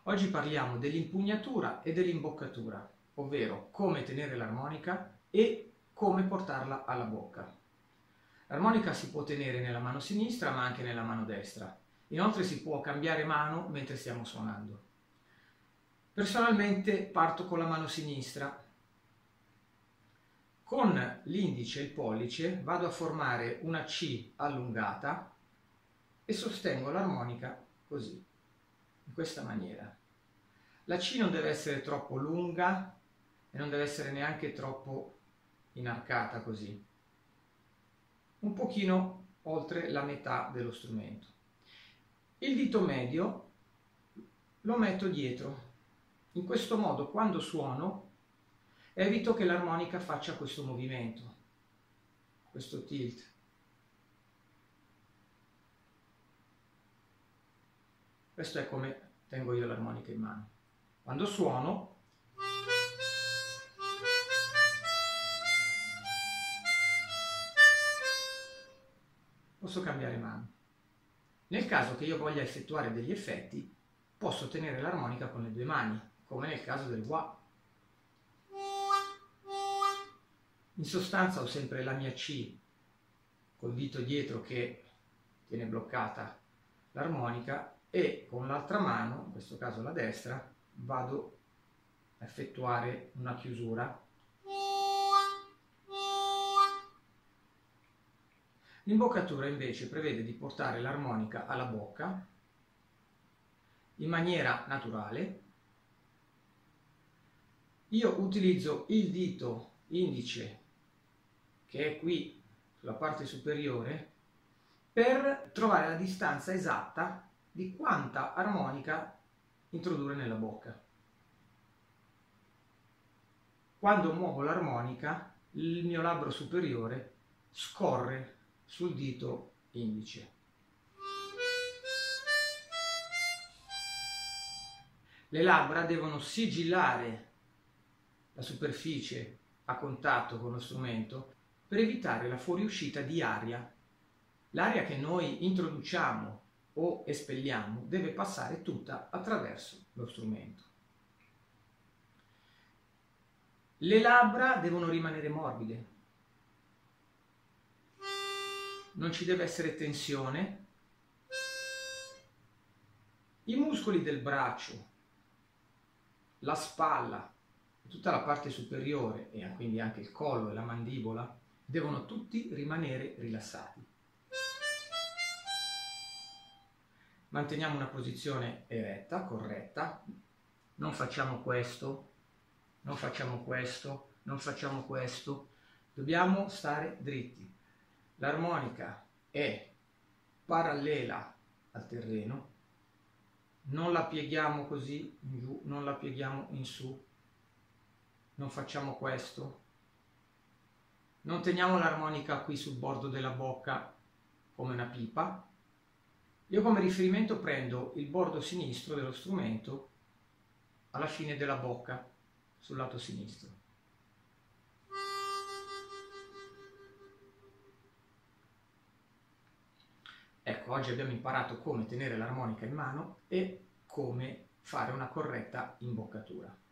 Oggi parliamo dell'impugnatura e dell'imboccatura, ovvero come tenere l'armonica e come portarla alla bocca. L'armonica si può tenere nella mano sinistra ma anche nella mano destra. Inoltre si può cambiare mano mentre stiamo suonando. Personalmente parto con la mano sinistra. Con l'indice e il pollice vado a formare una C allungata e sostengo l'armonica così, in questa maniera. La C non deve essere troppo lunga e non deve essere neanche troppo inarcata così, un pochino oltre la metà dello strumento. Il dito medio lo metto dietro. In questo modo quando suono evito che l'armonica faccia questo movimento, questo tilt. Questo è come tengo io l'armonica in mano. Quando suono posso cambiare mano. Nel caso che io voglia effettuare degli effetti, posso tenere l'armonica con le due mani, come nel caso del wah. In sostanza ho sempre la mia C col dito dietro che tiene bloccata l'armonica e con l'altra mano, in questo caso la destra, vado a effettuare una chiusura. L'imboccatura invece prevede di portare l'armonica alla bocca in maniera naturale. Io utilizzo il dito indice che è qui sulla parte superiore per trovare la distanza esatta di quanta armonica introdurre nella bocca. Quando muovo l'armonica, il mio labbro superiore scorre sul dito indice. Le labbra devono sigillare la superficie a contatto con lo strumento per evitare la fuoriuscita di aria. L'aria che noi introduciamo o espelliamo deve passare tutta attraverso lo strumento. Le labbra devono rimanere morbide. Non ci deve essere tensione. I muscoli del braccio, la spalla, tutta la parte superiore e quindi anche il collo e la mandibola devono tutti rimanere rilassati. Manteniamo una posizione eretta, corretta, non facciamo questo, non facciamo questo, non facciamo questo, dobbiamo stare dritti. L'armonica è parallela al terreno, non la pieghiamo così in giù, non la pieghiamo in su, non facciamo questo, non teniamo l'armonica qui sul bordo della bocca come una pipa. Io come riferimento prendo il bordo sinistro dello strumento alla fine della bocca, sul lato sinistro. Ecco, oggi abbiamo imparato come tenere l'armonica in mano e come fare una corretta imboccatura.